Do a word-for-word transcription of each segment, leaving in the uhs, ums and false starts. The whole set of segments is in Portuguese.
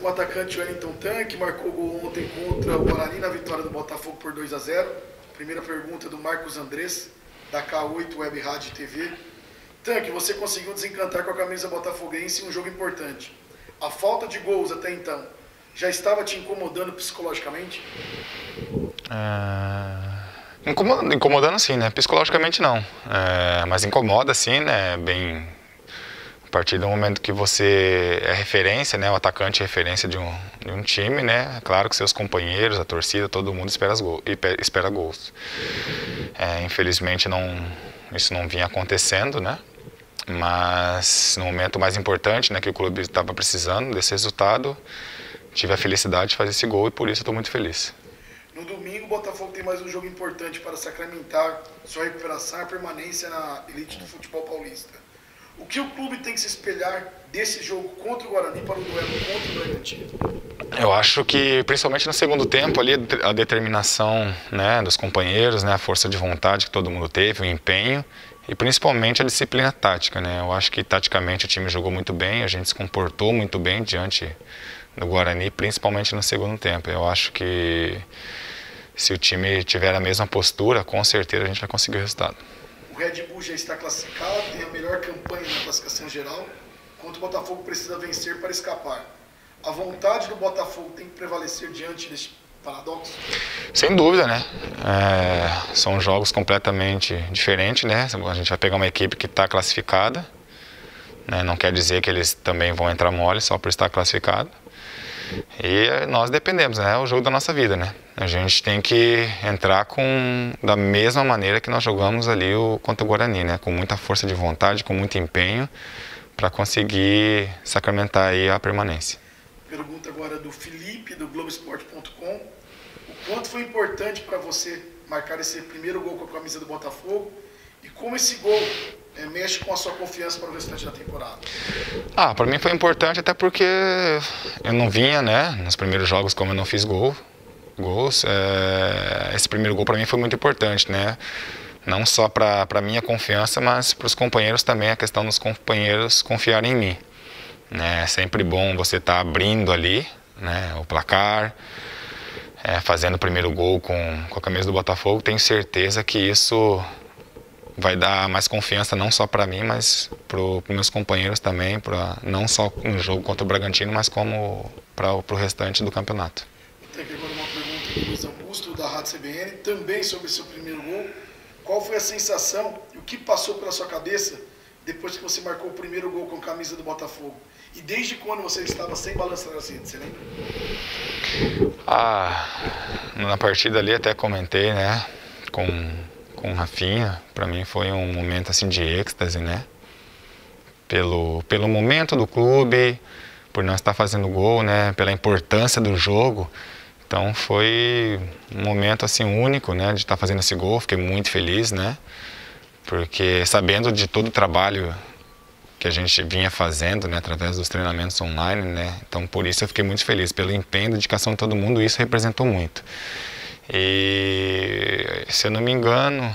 com o atacante Wellington Tan, que marcou gol ontem contra o Guarani na vitória do Botafogo por dois a zero. Primeira pergunta do Marcos Andrés, da K oito Web Rádio T V. Tan, que você conseguiu desencantar com a camisa botafoguense em um jogo importante. A falta de gols até então já estava te incomodando psicologicamente? É... Incomodando, incomodando sim, né? Psicologicamente não. É... Mas incomoda sim, né? Bem... A partir do momento que você é referência, né? O atacante é referência de um, de um time, né? É claro que seus companheiros, a torcida, todo mundo espera, as gol, espera gols. É, infelizmente não, isso não vinha acontecendo, né? Mas no momento mais importante, né, que o clube estava precisando desse resultado, tive a felicidade de fazer esse gol e por isso estou muito feliz. No domingo, o Botafogo tem mais um jogo importante para sacramentar sua recuperação e permanência na elite do futebol paulista. O que o clube tem que se espelhar desse jogo contra o Guarani para o duelo contra o Bragantino? Eu acho que, principalmente no segundo tempo, ali, a determinação, né, dos companheiros, né, a força de vontade que todo mundo teve, o empenho e principalmente a disciplina tática, né? Eu acho que taticamente o time jogou muito bem, a gente se comportou muito bem diante do Guarani, principalmente no segundo tempo. Eu acho que se o time tiver a mesma postura, com certeza a gente vai conseguir o resultado. O Red Bull já está classificado, tem a melhor campanha na classificação geral, enquanto o Botafogo precisa vencer para escapar. A vontade do Botafogo tem que prevalecer diante deste paradoxo? Sem dúvida, né? É, são jogos completamente diferentes, né? A gente vai pegar uma equipe que está classificada, né? Não quer dizer que eles também vão entrar mole só por estar classificado. E nós dependemos, né? É o jogo da nossa vida, né? A gente tem que entrar com da mesma maneira que nós jogamos ali o, contra o Guarani, né? Com muita força de vontade, com muito empenho, para conseguir sacramentar aí a permanência. Pergunta agora do Felipe, do Globoesporte ponto com. O quanto foi importante para você marcar esse primeiro gol com a camisa do Botafogo e como esse gol é, mexe com a sua confiança para o restante da temporada? Ah, para mim foi importante até porque eu não vinha, né, nos primeiros jogos como eu não fiz gol, gols. É, esse primeiro gol para mim foi muito importante, né? Não só para a minha confiança, mas para os companheiros também, a questão dos companheiros confiarem em mim. É sempre bom você estar tá abrindo ali, né, o placar, é, fazendo o primeiro gol com, com a camisa do Botafogo. Tenho certeza que isso vai dar mais confiança não só para mim, mas para os meus companheiros também, pra, não só no jogo contra o Bragantino, mas como para o restante do campeonato. Tem aqui agora uma pergunta do Luiz Augusto, da Rádio C B N, também sobre seu primeiro gol. Qual foi a sensação e o que passou pela sua cabeça depois que você marcou o primeiro gol com a camisa do Botafogo? E desde quando você estava sem balançar assim, você lembra? Ah, na partida ali até comentei, né, com, com o Rafinha. Para mim foi um momento assim de êxtase, né? Pelo, pelo momento do clube, por não estar fazendo gol, né, pela importância do jogo. Então foi um momento assim único, né, de estar fazendo esse gol. Fiquei muito feliz, né? Porque sabendo de todo o trabalho que a gente vinha fazendo, né, através dos treinamentos online, né, então por isso eu fiquei muito feliz, pelo empenho e dedicação de todo mundo, isso representou muito. E se eu não me engano,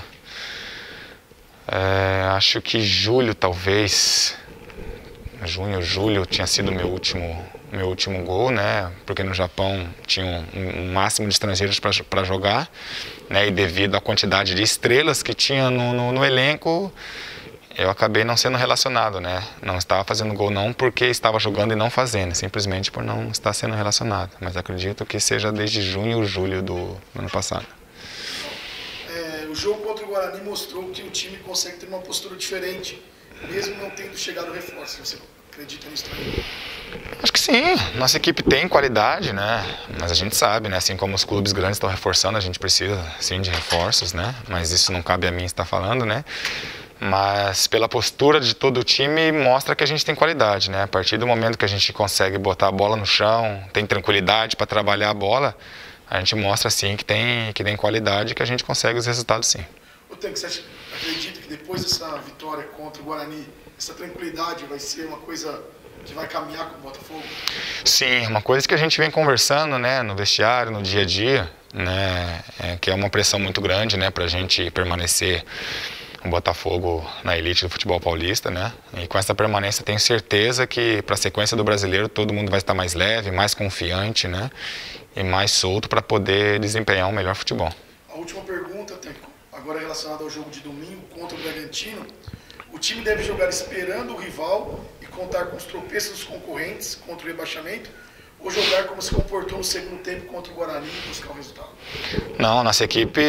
é, acho que julho talvez, junho, julho tinha sido meu último, meu último gol, né, porque no Japão tinha um, um máximo de estrangeiros para jogar, né, e devido à quantidade de estrelas que tinha no, no, no elenco, eu acabei não sendo relacionado, né? Não estava fazendo gol não porque estava jogando e não fazendo, simplesmente por não estar sendo relacionado. Mas acredito que seja desde junho ou julho do ano passado. É, o jogo contra o Guarani mostrou que o time consegue ter uma postura diferente, mesmo não tendo chegado reforço. Você acredita nisso também? Acho que sim. Nossa equipe tem qualidade, né? Mas a gente sabe, né? Assim como os clubes grandes estão reforçando, a gente precisa, sim, de reforços, né? Mas isso não cabe a mim estar falando, né? Mas pela postura de todo o time mostra que a gente tem qualidade, né? A partir do momento que a gente consegue botar a bola no chão, tem tranquilidade para trabalhar a bola, a gente mostra sim que tem, que tem qualidade e que a gente consegue os resultados sim. O Tanque, você acredita que depois dessa vitória contra o Guarani, essa tranquilidade vai ser uma coisa que vai caminhar com o Botafogo? Sim, uma coisa que a gente vem conversando, né, no vestiário, no dia a dia, né, é que é uma pressão muito grande, né, para a gente permanecer o Botafogo na elite do futebol paulista, né? E com essa permanência tenho certeza que para a sequência do Brasileiro todo mundo vai estar mais leve, mais confiante, né? E mais solto para poder desempenhar um melhor futebol. A última pergunta, técnico, agora relacionada ao jogo de domingo contra o Bragantino. O time deve jogar esperando o rival e contar com os tropeços dos concorrentes contra o rebaixamento, ou jogar como se comportou no segundo tempo contra o Guarani e buscar o resultado? Não, nossa equipe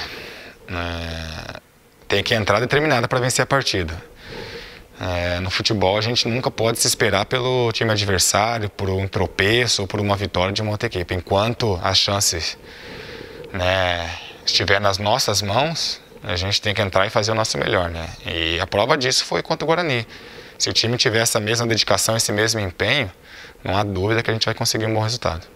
é, tem que entrar determinada para vencer a partida. É, no futebol a gente nunca pode se esperar pelo time adversário, por um tropeço ou por uma vitória de uma outra equipe. Enquanto as chances, né, estiver nas nossas mãos, a gente tem que entrar e fazer o nosso melhor, né? E a prova disso foi contra o Guarani. Se o time tiver essa mesma dedicação, esse mesmo empenho, não há dúvida que a gente vai conseguir um bom resultado.